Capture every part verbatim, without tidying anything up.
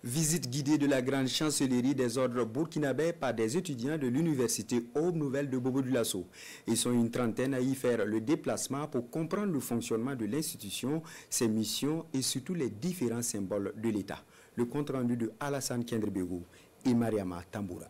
Visite guidée de la grande chancellerie des ordres burkinabés par des étudiants de l'université Aube Nouvelle de Bobo-Dioulasso. Ils sont une trentaine à y faire le déplacement pour comprendre le fonctionnement de l'institution, ses missions et surtout les différents symboles de l'État. Le compte rendu de Alassane Kendrebego et Mariama Tamboura.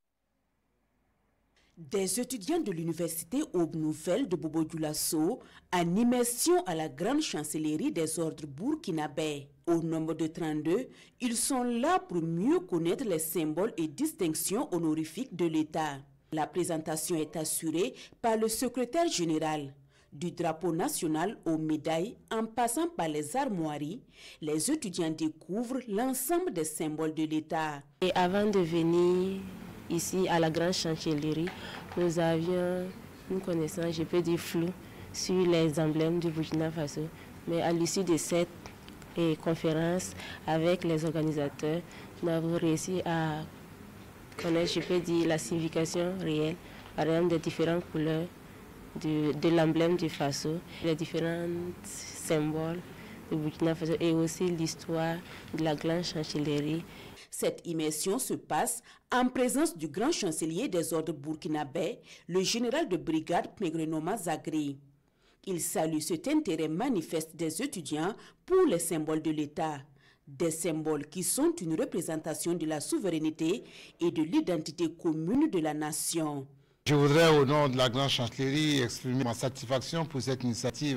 Des étudiants de l'université Aube Nouvelle de Bobo-Dioulasso en immersion à la grande chancellerie des ordres burkinabés. Au nombre de trente-deux, ils sont là pour mieux connaître les symboles et distinctions honorifiques de l'État. La présentation est assurée par le secrétaire général. Du drapeau national aux médailles, en passant par les armoiries, les étudiants découvrent l'ensemble des symboles de l'État. Et avant de venir ici à la grande chancellerie, nous avions une connaissance, je peux dire floue, sur les emblèmes du Burkina Faso. Mais à l'issue de cette et conférence avec les organisateurs, nous avons réussi à connaître, je peux dire, la signification réelle, par exemple, des différentes couleurs de, de l'emblème du Faso, les différents symboles du Burkina Faso et aussi l'histoire de la grande chancellerie. Cette immersion se passe en présence du grand chancelier des ordres burkinabés, le général de brigade Pnegrenoma Zagri. Il salue cet intérêt manifeste des étudiants pour les symboles de l'État, des symboles qui sont une représentation de la souveraineté et de l'identité commune de la nation. Je voudrais, au nom de la grande chancellerie, exprimer ma satisfaction pour cette initiative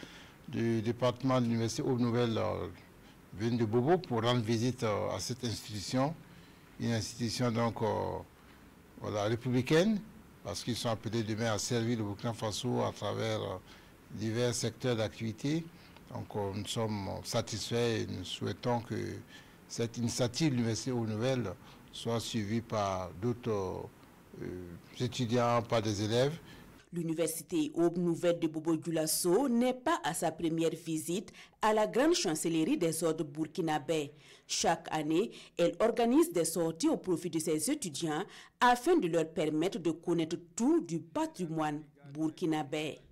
du département de l'université Aube Nouvelle venue de Bobo pour rendre visite à cette institution, une institution donc euh, voilà, républicaine, parce qu'ils sont appelés demain à servir le Burkina Faso à travers euh, divers secteurs d'activité. Donc euh, nous sommes satisfaits et nous souhaitons que cette initiative de l'université Aube Nouvelle soit suivie par d'autres euh, étudiants, par des élèves. L'université Aube Nouvelle de Bobo-Dioulasso n'est pas à sa première visite à la grande chancellerie des ordres burkinabés. Chaque année, elle organise des sorties au profit de ses étudiants afin de leur permettre de connaître tout du patrimoine burkinabé.